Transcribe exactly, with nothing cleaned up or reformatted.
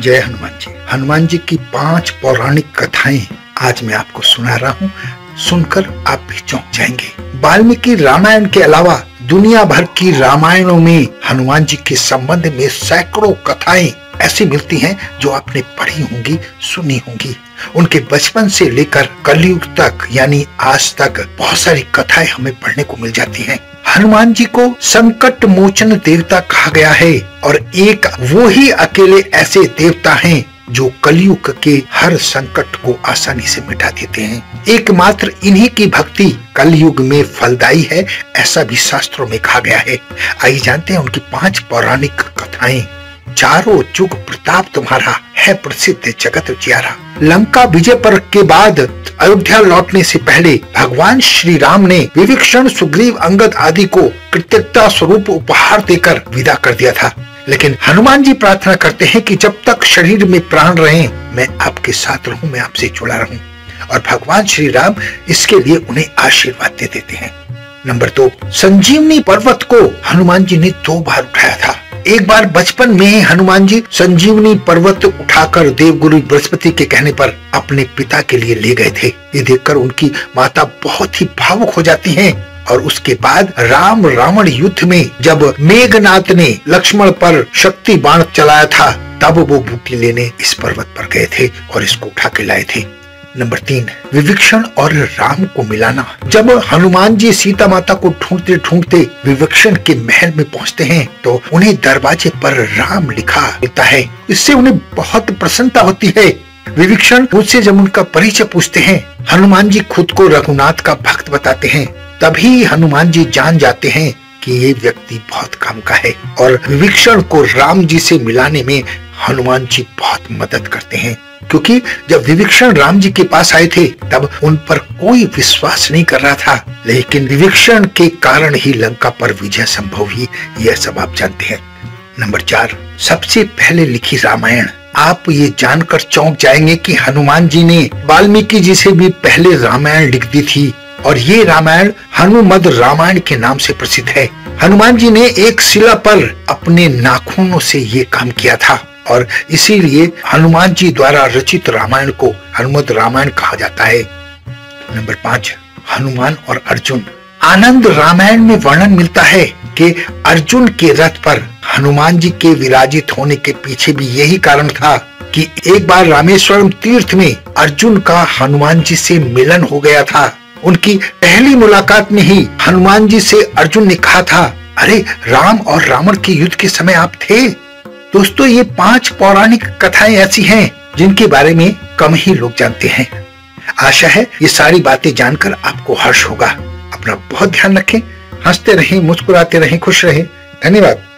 जय हनुमान जी। हनुमान जी की पांच पौराणिक कथाएं आज मैं आपको सुना रहा हूँ। सुनकर आप भी चौंक जाएंगे। वाल्मीकि रामायण के अलावा दुनिया भर की रामायणों में हनुमान जी के संबंध में सैकड़ों कथाएं ऐसी मिलती हैं जो आपने पढ़ी होंगी, सुनी होंगी। उनके बचपन से लेकर कलयुग तक यानी आज तक बहुत सारी कथाएं हमें पढ़ने को मिल जाती हैं। हनुमान जी को संकट मोचन देवता कहा गया है और एक वो ही अकेले ऐसे देवता हैं जो कलयुग के हर संकट को आसानी से मिटा देते हैं। एकमात्र इन्हीं की भक्ति कलयुग में फलदायी है, ऐसा भी शास्त्रों में कहा गया है। आइए जानते हैं उनकी पांच पौराणिक कथाएं। चारों जुग प्रताप तुम्हारा है प्रसिद्ध जगत उजियारा। लंका विजय पर्व के बाद अयोध्या लौटने से पहले भगवान श्री राम ने विभीषण, सुग्रीव, अंगद आदि को कृतज्ञता स्वरूप उपहार देकर विदा कर दिया था। लेकिन हनुमान जी प्रार्थना करते हैं कि जब तक शरीर में प्राण रहे मैं आपके साथ रहूं, मैं आपसे जुड़ा रहूं। और भगवान श्री राम इसके लिए उन्हें आशीर्वाद दे देते हैं। नंबर दो, संजीवनी पर्वत को हनुमान जी ने दो बार उठाया था। एक बार बचपन में ही हनुमान जी संजीवनी पर्वत उठाकर देवगुरु बृहस्पति के कहने पर अपने पिता के लिए ले गए थे। ये देखकर उनकी माता बहुत ही भावुक हो जाती हैं। और उसके बाद राम रावण युद्ध में जब मेघनाथ ने लक्ष्मण पर शक्ति बाण चलाया था तब वो बूटी लेने इस पर्वत पर गए थे और इसको उठा के लाए थे। नंबर तीन, विभीषण और राम को मिलाना। जब हनुमान जी सीता माता को ढूंढते ढूंढते विभीषण के महल में पहुंचते हैं तो उन्हें दरवाजे पर राम लिखा मिलता है। इससे उन्हें बहुत प्रसन्नता होती है। विभीषण मुझसे जब उनका परिचय पूछते हैं, हनुमान जी खुद को रघुनाथ का भक्त बताते हैं। तभी हनुमान जी जान जाते हैं कि ये व्यक्ति बहुत काम का है और विभीषण को राम जी से मिलाने में हनुमान जी बहुत मदद करते हैं। क्योंकि जब विभीषण राम जी के पास आए थे तब उन पर कोई विश्वास नहीं कर रहा था, लेकिन विभीषण के कारण ही लंका पर विजय संभव हुई, यह सब आप जानते हैं। नंबर चार, सबसे पहले लिखी रामायण। आप ये जानकर चौंक जाएंगे कि हनुमान जी ने वाल्मीकि जी से भी पहले रामायण लिख दी थी और ये रामायण हनुमद रामायण के नाम से प्रसिद्ध है। हनुमान जी ने एक शिला पर अपने नाखूनों से ये काम किया था और इसीलिए हनुमान जी द्वारा रचित रामायण को हनुमद रामायण कहा जाता है। नंबर पाँच, हनुमान और अर्जुन। आनंद रामायण में वर्णन मिलता है कि अर्जुन के रथ पर हनुमान जी के विराजित होने के पीछे भी यही कारण था कि एक बार रामेश्वरम तीर्थ में अर्जुन का हनुमान जी से मिलन हो गया था। उनकी पहली मुलाकात में ही हनुमान जी से अर्जुन ने कहा था, अरे राम और रावण के युद्ध के समय आप थे। दोस्तों, ये पांच पौराणिक कथाएं ऐसी हैं जिनके बारे में कम ही लोग जानते हैं। आशा है ये सारी बातें जानकर आपको हर्ष होगा। अपना बहुत ध्यान रखें, हंसते रहें, मुस्कुराते रहें, खुश रहें। धन्यवाद।